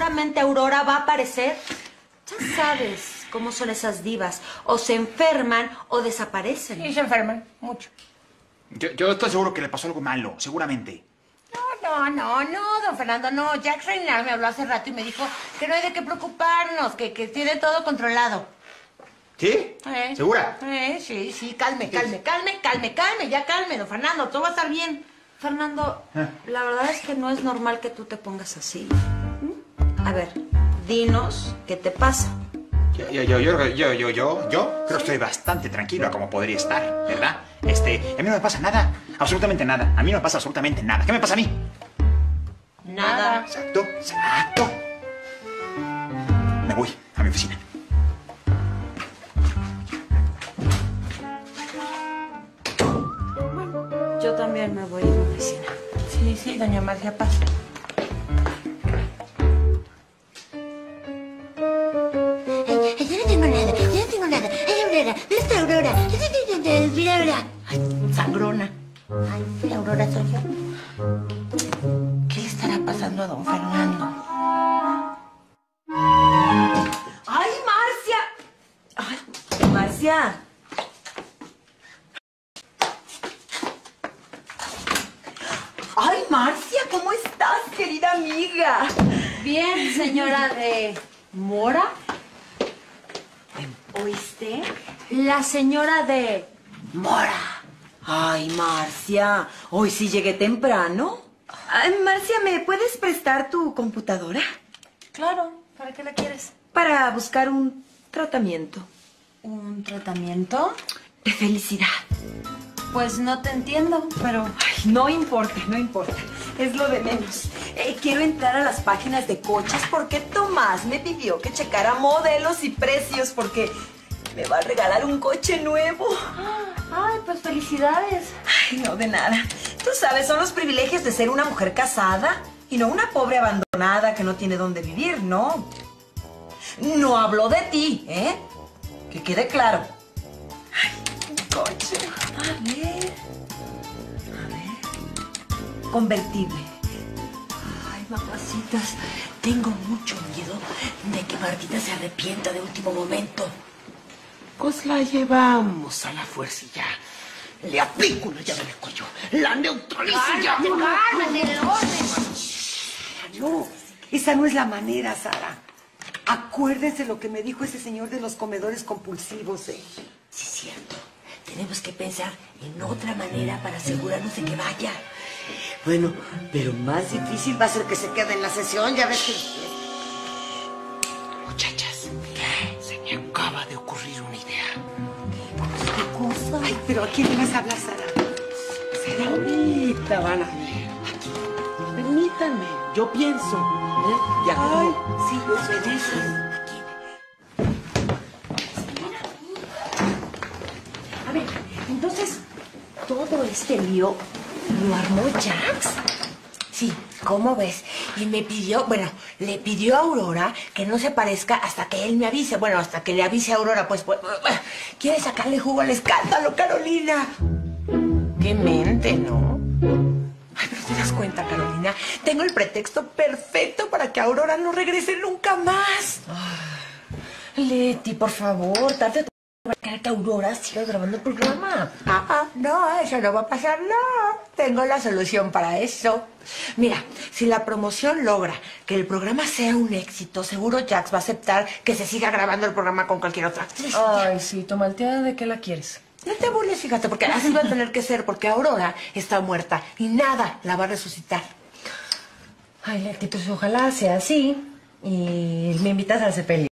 seguramente Aurora va a aparecer. Ya sabes cómo son esas divas. O se enferman o desaparecen. Sí, se enferman, mucho. Yo estoy seguro que le pasó algo malo, seguramente. No, don Fernando, no. Jack Reynard me habló hace rato y me dijo que no hay de qué preocuparnos, que tiene todo controlado. ¿Sí? ¿Segura? Sí, calme, ya calme, don Fernando, todo va a estar bien. Fernando, la verdad es que no es normal que tú te pongas así. A ver, dinos qué te pasa. Yo creo que estoy bastante tranquilo como podría estar, ¿verdad? A mí no me pasa nada, absolutamente nada. A mí no me pasa absolutamente nada. ¿Qué me pasa a mí? Nada. Exacto. Me voy a mi oficina. Yo también me voy a mi oficina. Sí, doña Marcia, pasa. Yo no tengo nada. Ay, Aurora, ¿dónde está Aurora? Mira, Aurora. Ay, sangrona. Ay, la Aurora soy yo. ¿Qué le estará pasando a don Fernando? ¡Ay, Marcia! ¡Ay, Marcia! ¡Ay, Marcia! ¿Cómo estás, querida amiga? Bien, señora de... ¿Mora? ¿Oíste? La señora de... Mora. Ay, Marcia, hoy sí llegué temprano. Ay, Marcia, ¿me puedes prestar tu computadora? Claro, ¿para qué la quieres? Para buscar un tratamiento. ¿Un tratamiento? De felicidad. Pues no te entiendo, pero... Ay, no importa. Es lo de menos. Quiero entrar a las páginas de coches porque Tomás me pidió que checara modelos y precios porque me va a regalar un coche nuevo. Ay, pues felicidades. Ay, no, de nada. Tú sabes, son los privilegios de ser una mujer casada y no una pobre abandonada que no tiene dónde vivir, ¿no? No hablo de ti, ¿eh? Que quede claro. Ay, un coche. A ver. Convertible. Ay, mamacitas, tengo mucho miedo de que Martita se arrepienta de último momento. Pues la llevamos a la fuerza y ya. Le aplico una llave en el cuello. La neutralizo y ya. No, esa no es la manera, Sara. Acuérdense lo que me dijo ese señor de los comedores compulsivos, ¿eh? Sí, es cierto. Tenemos que pensar en otra manera para asegurarnos de que vaya. Bueno, pero más difícil va a ser que se quede en la sesión, ya ves que... Muchachas, se me acaba de ocurrir una idea. ¿Qué cosa? Ay, pero ¿a quién le vas a hablar, Sara? Será ahorita, van a ver. Permítanme, yo pienso. Ya. Ay, sí, obedece. A ver, entonces, todo este lío lo armó Jax. Sí, ¿cómo ves? Y me pidió, bueno, le pidió a Aurora que no se parezca hasta que él me avise. Bueno, hasta que le avise a Aurora, pues quiere sacarle jugo al escándalo, Carolina. Qué mente, ¿no? Ay, pero te das cuenta, Carolina, tengo el pretexto perfecto para que Aurora no regrese nunca más. Leti, por favor, date para que Aurora siga grabando el programa. No, eso no va a pasar, no. Tengo la solución para eso. Mira, si la promoción logra que el programa sea un éxito, seguro Jax va a aceptar que se siga grabando el programa con cualquier otra actriz. Ay, sí, Tomalteada, ¿de qué la quieres? No te burles, fíjate, porque así va a tener que ser, porque Aurora está muerta y nada la va a resucitar. Ay, Leti, pues ojalá sea así y me invitas al sepelio.